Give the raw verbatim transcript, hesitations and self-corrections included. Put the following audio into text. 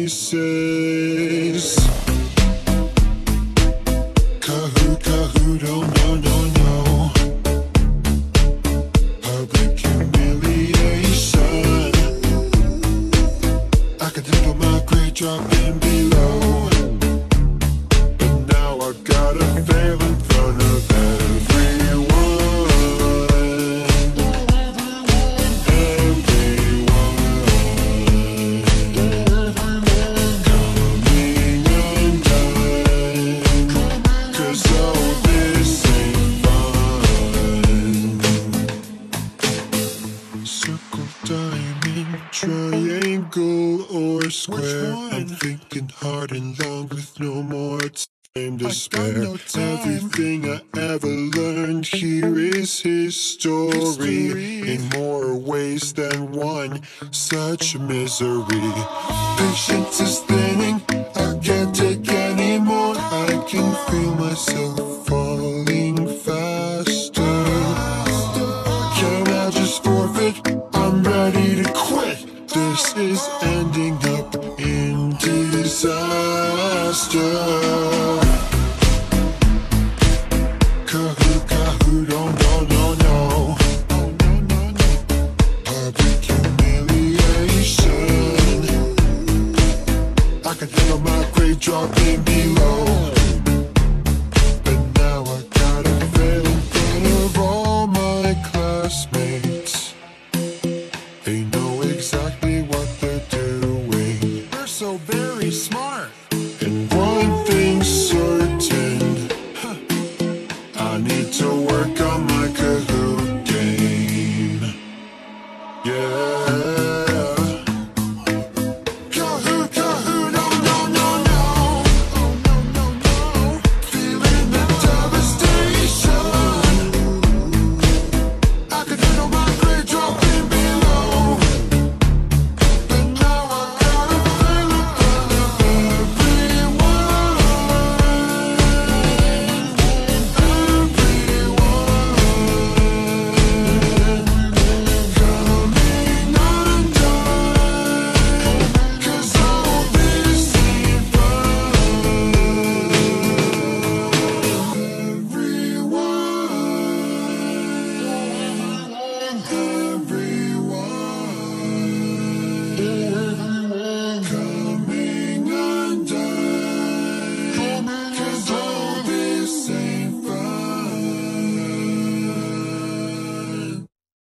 faces. Kahoot, Kahoot, oh no, no, no. Public humiliation. I could handle my grade dropping below, but now I gotta fail in front of everyone. Everyone coming undone, 'cause oh, this ain't fun. Circle, diamond, triangle, or square. I'm thinking hard and long with no more time to spare. No time. Everything I ever learned here is history, history, in more ways than one. Such misery. Patience is thinning. I can't take anymore. I can feel myself falling faster. Can I just forfeit? I'm ready to quit. This is ending up in disaster. Kahoot, Kahoot, oh no, no, no. Public humiliation. I can handle my grade dropping.